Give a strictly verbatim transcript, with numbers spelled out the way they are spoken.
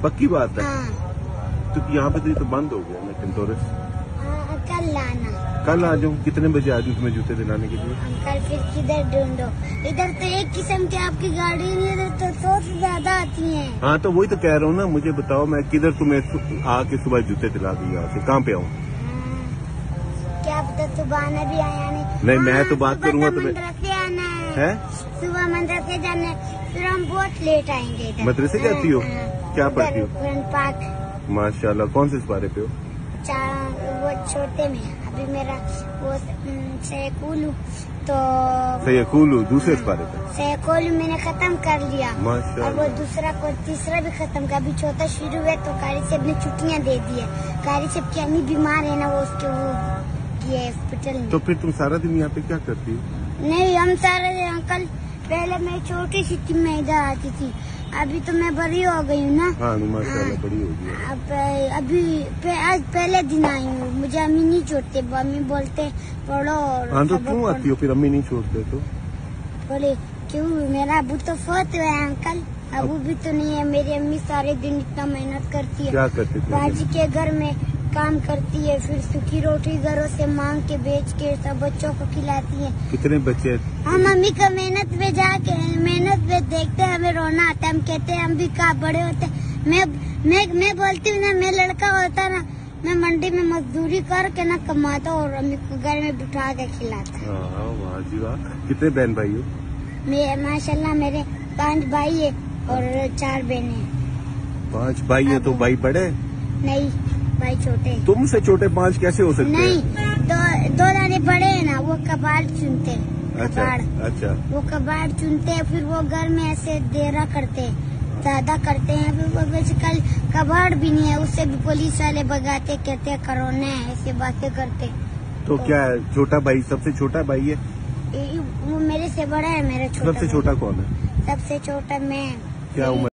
पक्की बात है? हाँ। तो यहाँ पे तो ये तो बंद हो गया लेकिन टूरिस्ट। हाँ, कल लाना। कल आ जाऊँ? कितने बजे आ जाऊँ तुम्हें जूते दिलाने के लिए? अंकल फिर किधर ढूंढो? इधर तो एक किस्म की आपकी गाड़ी नहीं, इधर तो सौ से ज्यादा आती हैं। हाँ तो वही तो कह रहा हूँ ना, मुझे बताओ मैं किधर तुम्हें आके सुबह जूते दिला दूँ यहाँ से, कहाँ पे आऊँ? क्या पता सुबह आना भी आया नहीं। नहीं मैं तो बात करूँगा तो तुम्हें। मदरसे आना है, है? सुबह मदरसे जाना है, फिर हम बहुत लेट आएंगे इधर। मदरसे जाती हो? क्या पढ़ती हो? पाक। माशाल्लाह। कौन से पारे पे हो? वो छोटे में, अभी मेरा वो सैकुल तो सैकुल दूसरे पारे पे। सैकुल मैंने खत्म कर लिया माशाल्लाह। और वो दूसरा को तीसरा भी खत्म कर। अभी चौथा शुरू है तो कारी साहब ने छुट्टियां दे दी है। कारी साहब की अम्मी बीमार है ना, वो उसके वो किए हॉस्पिटल में। तो फिर तुम सारा दिन यहाँ पे क्या करती हो? नहीं हम सारे अंकल, पहले मैं छोटी सी थी, मैं इधर आती थी, अभी तो मैं बड़ी हो गई हूँ ना। हाँ माशाल्लाह बड़ी हो गई। अब अभी पे, आज पहले दिन आई हूँ, मुझे अम्मी नहीं छोड़ते, अम्मी बोलते पढ़ो और हाँ तो क्यों आती हो फिर? अम्मी नहीं छोड़ते तो? बोले क्यों, मेरा अबू तो फौत हुआ है अंकल, अबू भी तो नहीं है। मेरी अम्मी सारे दिन इतना मेहनत करती है। क्या करती थी? बाजी के घर में काम करती है, फिर सूखी रोटी घरों से मांग के बेच के सब बच्चों को खिलाती है। कितने बच्चे? हम मम्मी का मेहनत पे जाके मेहनत पे देखते हैं, हमें रोना आता है। हम कहते हैं हम भी कहाँ बड़े होते। मैं मैं मैं बोलती हूँ ना, मैं लड़का होता ना, मैं मंडी में मजदूरी करके ना कमाता और अम्मी को घर में बिठा के खिलाता। हाँ वाह जी वाह। कितने बहन भाई हो? मैं माशाल्लाह मेरे पांच भाई है और चार बहनें। पांच भाई है तो भाई बड़े? नहीं, भाई छोटे। तुमसे छोटे पांच कैसे हो सकते नहीं, हैं? दो दो दाने बड़े हैं ना, वो कबाड़ चुनते हैं। अच्छा कबाड़। अच्छा। वो कबाड़ चुनते हैं, फिर वो घर में ऐसे देरा करते हैं, ज्यादा करते हैं। फिर वो वैसे कल कबाड़ भी नहीं है, उससे भी पुलिस वाले भगाते, कहते हैं कोरोना है, ऐसे बातें करते। तो, तो क्या है, छोटा भाई सबसे छोटा भाई है? वो मेरे से बड़ा है, मेरा छोटा। सबसे छोटा कौन है? सबसे छोटा मैं। क्या उम्र?